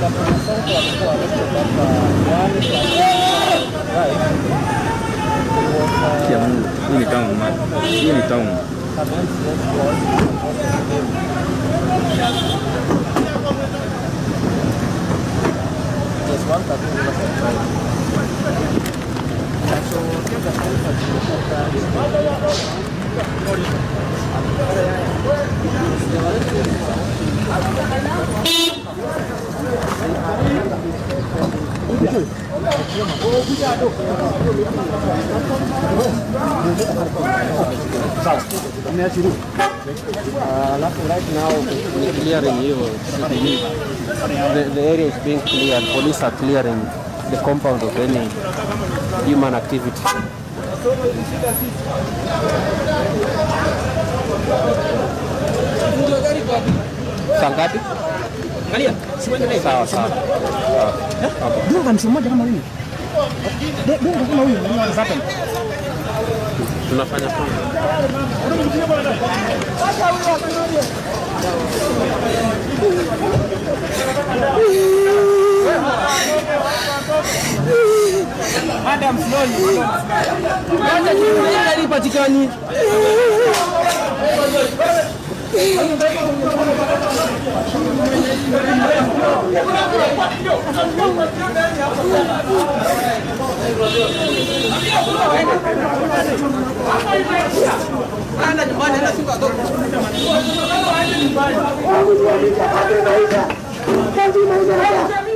Ini tahu mat, ini tahu. Right now, we're clearing the area is being cleared. Police are clearing the compound of any human activity. Sangkati? Kalian, semuanya sawa. Dia kan semua jangan mau ini. Dia kan mau ini, siapa? Tunafanya pun. Madam slowly. Hata nyumba hili patikani. Ana nyumbani na siku adogo. Kazi maisha haya.